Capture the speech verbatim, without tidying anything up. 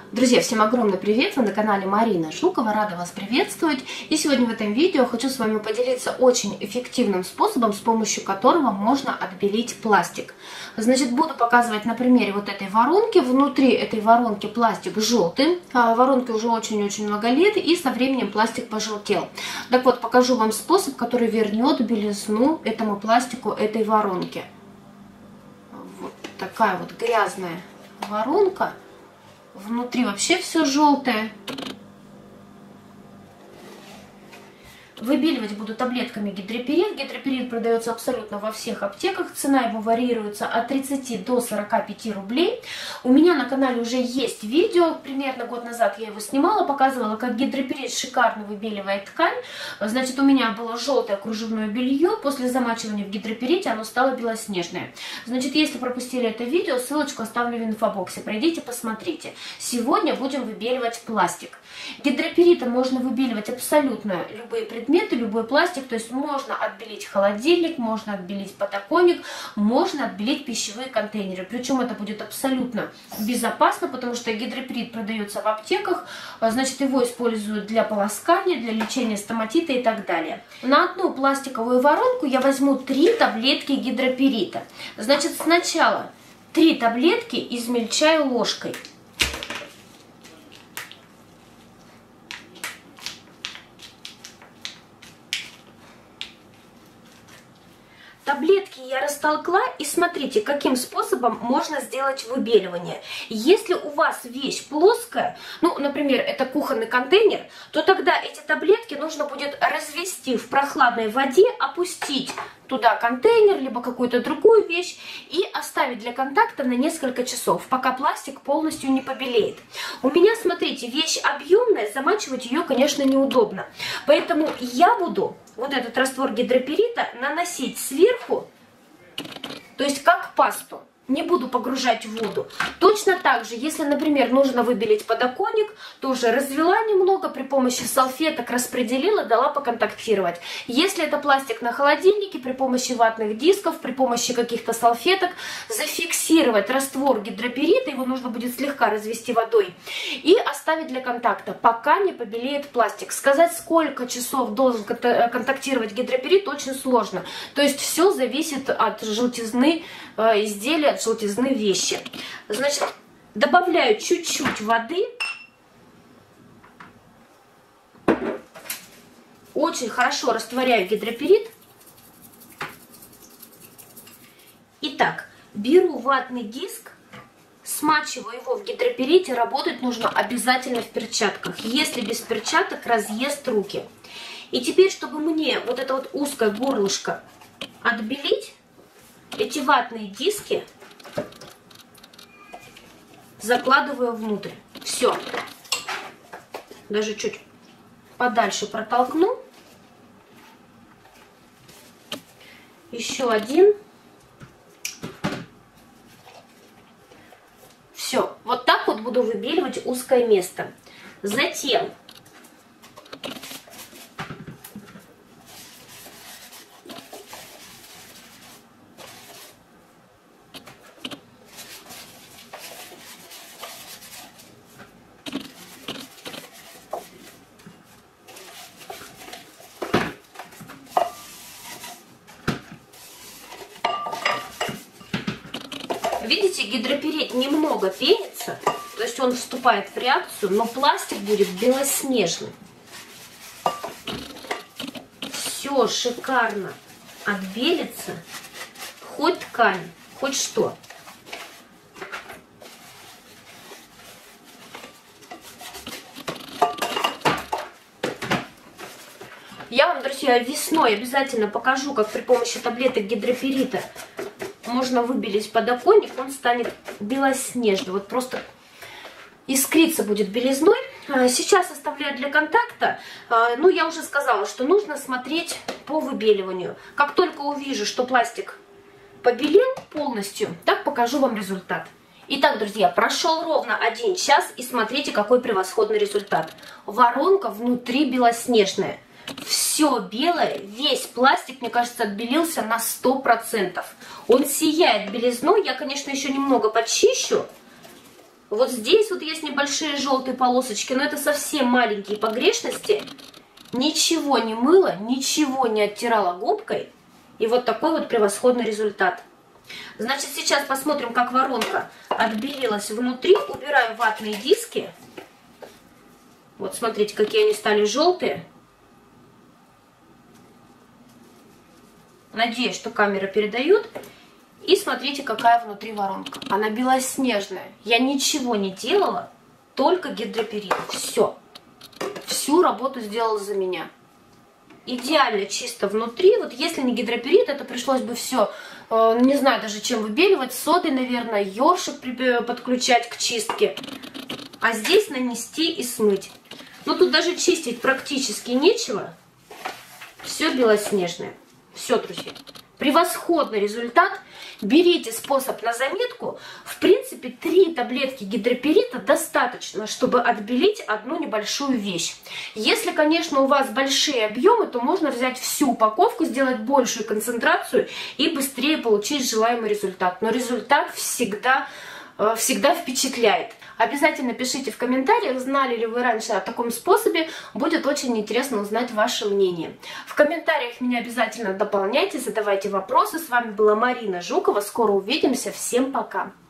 Друзья, всем огромный привет! Вы на канале Марина Жукова, рада вас приветствовать. И сегодня в этом видео хочу с вами поделиться очень эффективным способом, с помощью которого можно отбелить пластик. Значит, буду показывать на примере вот этой воронки. Внутри этой воронки пластик желтый. Воронке уже очень-очень много лет, и со временем пластик пожелтел. Так вот, покажу вам способ, который вернет белизну этому пластику этой воронки. Вот такая вот грязная воронка. Внутри вообще все желтое. Выбеливать буду таблетками гидроперит. Гидроперит продается абсолютно во всех аптеках. Цена его варьируется от тридцати до сорока пяти рублей. У меня на канале уже есть видео. Примерно год назад я его снимала. Показывала, как гидроперит шикарно выбеливает ткань. Значит, у меня было желтое кружевное белье. После замачивания в гидроперите оно стало белоснежное. Значит, если пропустили это видео, ссылочку оставлю в инфобоксе. Пройдите, посмотрите. Сегодня будем выбеливать пластик. Гидроперитом можно выбеливать абсолютно любые предметы, любой пластик, то есть можно отбелить холодильник, можно отбелить подоконник, можно отбелить пищевые контейнеры. Причем это будет абсолютно безопасно, потому что гидроперит продается в аптеках, значит, его используют для полоскания, для лечения стоматита и так далее. На одну пластиковую воронку я возьму три таблетки гидроперита. Значит, сначала три таблетки измельчаю ложкой. Таблетки я растолкла, и смотрите, каким способом можно сделать выбеливание. Если у вас вещь плоская, ну, например, это кухонный контейнер, то тогда эти таблетки нужно будет развести в прохладной воде, опустить туда контейнер, либо какую-то другую вещь и оставить для контакта на несколько часов, пока пластик полностью не побелеет. У меня, смотрите, вещь объемная, замачивать ее, конечно, неудобно. Поэтому я буду вот этот раствор гидроперита наносить сверху, то есть как пасту. Не буду погружать в воду. Точно так же, если, например, нужно выбелить подоконник, тоже развела немного, при помощи салфеток распределила, дала поконтактировать. Если это пластик на холодильнике, при помощи ватных дисков, при помощи каких-то салфеток зафиксировать раствор гидроперита, его нужно будет слегка развести водой, и оставить для контакта, пока не побелеет пластик. Сказать, сколько часов должен контактировать гидроперит, очень сложно. То есть все зависит от желтизны э, изделия, от желтизны вещи. Значит, добавляю чуть-чуть воды. Очень хорошо растворяю гидроперит. Итак, беру ватный диск, смачиваю его в гидроперите. Работать нужно обязательно в перчатках. Если без перчаток, разъест руки. И теперь, чтобы мне вот это вот узкое горлышко отбелить, эти ватные диски закладываю внутрь. Все. Даже чуть подальше протолкну. Еще один. Все. Вот так вот буду выбеливать узкое место. Затем видите, гидроперит немного пенится, то есть он вступает в реакцию, но пластик будет белоснежным. Все шикарно отбелится, хоть ткань, хоть что. Я вам, друзья, весной обязательно покажу, как при помощи таблеток гидроперита можно выбелить подоконник, он станет белоснежным. Вот просто искриться будет белизной. Сейчас оставляю для контакта. Ну, я уже сказала, что нужно смотреть по выбеливанию. Как только увижу, что пластик побелел полностью, так покажу вам результат. Итак, друзья, прошел ровно один час, и смотрите, какой превосходный результат. Воронка внутри белоснежная. Все белое, весь пластик, мне кажется, отбелился на сто процентов. Он сияет белизной. Я, конечно, еще немного подчищу. Вот здесь вот есть небольшие желтые полосочки, но это совсем маленькие погрешности. Ничего не мыла, ничего не оттирала губкой. И вот такой вот превосходный результат. Значит, сейчас посмотрим, как воронка отбелилась внутри. Убираю ватные диски. Вот смотрите, какие они стали желтые. Надеюсь, что камера передает. И смотрите, какая внутри воронка. Она белоснежная. Я ничего не делала, только гидроперит. Все. Всю работу сделала за меня. Идеально чисто внутри. Вот если не гидроперит, это пришлось бы все, э, не знаю даже чем выбеливать. Содой, наверное, ёршик подключать к чистке. А здесь нанести и смыть. Но тут даже чистить практически нечего. Все белоснежное. Все, друзья. Превосходный результат. Берите способ на заметку. В принципе, три таблетки гидроперита достаточно, чтобы отбелить одну небольшую вещь. Если, конечно, у вас большие объемы, то можно взять всю упаковку, сделать большую концентрацию и быстрее получить желаемый результат. Но результат всегда, всегда впечатляет. Обязательно пишите в комментариях, знали ли вы раньше о таком способе. Будет очень интересно узнать ваше мнение. В комментариях меня обязательно дополняйте, задавайте вопросы. С вами была Марина Жукова. Скоро увидимся. Всем пока!